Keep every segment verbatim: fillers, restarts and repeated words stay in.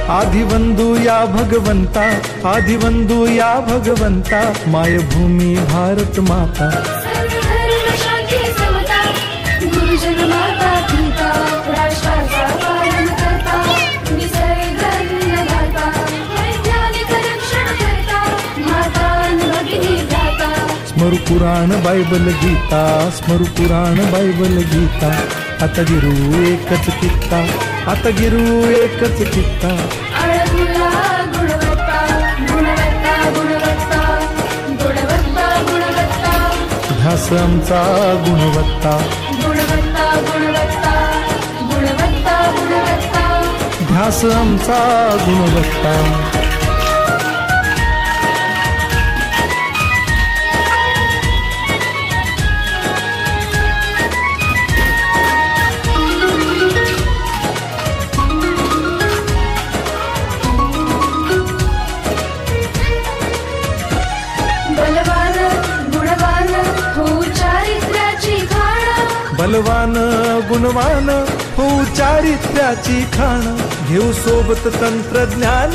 आदिवंदू या भगवंता, आदिवंदू या भगवंता, मायभूमी भारत माता। गुरुजन माता पिता, राष्ट्राचा पालन करता, निसर्ग अन्नदाता, वैज्ञानिक रक्षण करता, माता अन् भगिनी भ्राता। स्मरू पुराण बायबल गीता, स्मरू पुराण बायबल गीता, आता गिरू एकच कित्ता, आता गिरू एकच कित्ता। अळगुला गुणवत्ता, गुणवत्ता गुणवत्ता, गुणवत्ता गुणवत्ता, ध्यास आमचा गुणवत्ता, गुणवत्ता गुणवत्ता, गुणवत्ता गुणवत्ता, ध्यास आमचा गुणवत्ता। बलवान गुणवान हो चारित्र्याची खाण, बलवान गुणवान हो चारित्र्याची खाण, घेऊ सोबत तंत्रज्ञान,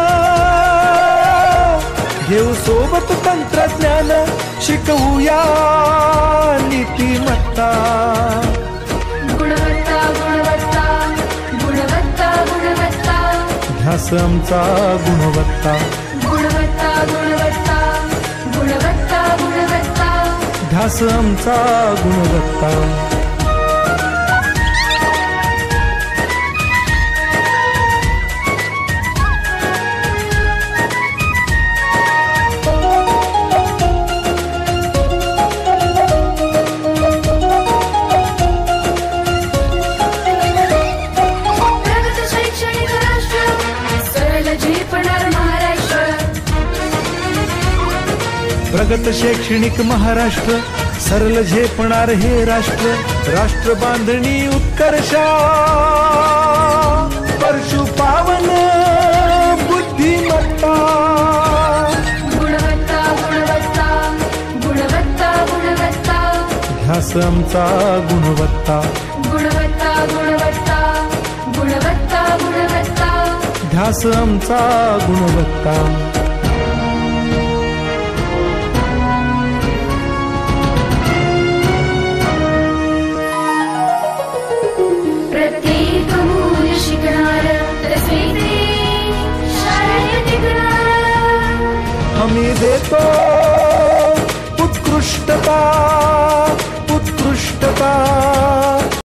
घेऊ सोबत तंत्रज्ञान, शिकवूया नीतिमत्ता। गुणवत्ता गुणवत्ता, गुणवत्ता गुणवत्ता, ध्यास आमचा गुणवत्ता, गुणवत्ता गुणवत्ता, गुणवत्ता गुणवत्ता, ध्यास आमचा गुणवत्ता। प्रगत शैक्षणिक राष्ट्र, सरळ झेपणार महाराष्ट्र। प्रगत शैक्षणिक महाराष्ट्र, सरल झेपणार हे राष्ट्र, राष्ट्र बांधणी उत्कर्षा, परशु पावन बुद्धिमत्ता। गुणवत्ता गुणवत्ता, गुणवत्ता गुणवत्ता, ध्यास आमचा गुणवत्ता, गुणवत्ता गुणवत्ता, गुणवत्ता गुणवत्ता, ध्यास आमचा गुणवत्ता। प्रत्येक मूल शिकणार, तसे शाळेत टिकणार। हमी देतो उत्कृष्टता, उत्कृष्टता।